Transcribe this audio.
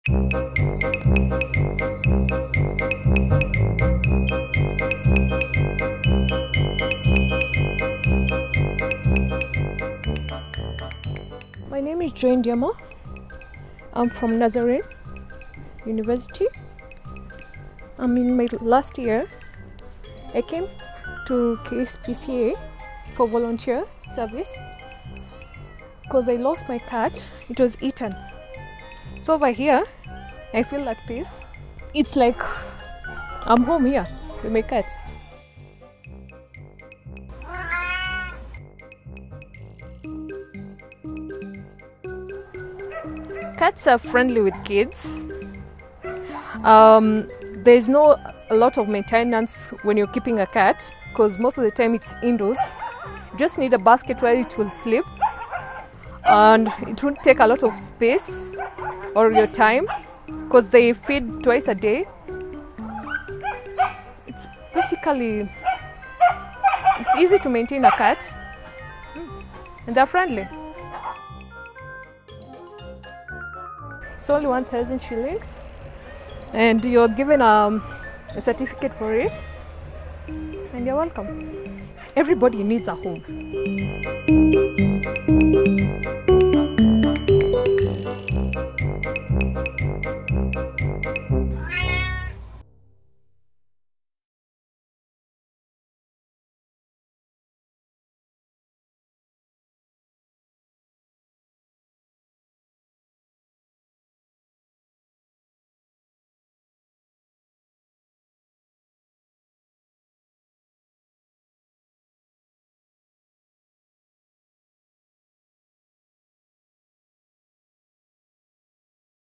My name is Joy Ndiamo. I'm from Nazarene University. I'm in my last year. I came to KSPCA for volunteer service because I lost my cat. It was eaten. So over here, I feel like this. It's like I'm home here with my cats. Cats are friendly with kids. There's no a lot of maintenance when you're keeping a cat because most of the time it's indoors. You just need a basket where it will sleep, and it won't take a lot of space or your time because they feed twice a day. It's basically, it's easy to maintain a cat and they're friendly. It's only 1,000 shillings and you're given a certificate for it, and you're welcome. Everybody needs a home.